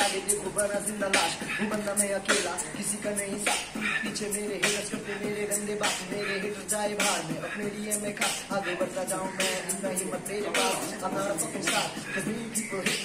आगे देखो बड़ा जिंदा लाश, वो बंदा मैं अकेला किसी का नहीं साथ, पीछे मेरे हेटर्स करते मेरे गंदे बात, मेरे हेटर जाए बाहर में अपने लिए मैं खा, आगे बढ़ता जाऊं मैं इतना हिम्मत मेरे पास, I'm not a fucking star, 'cause me people hate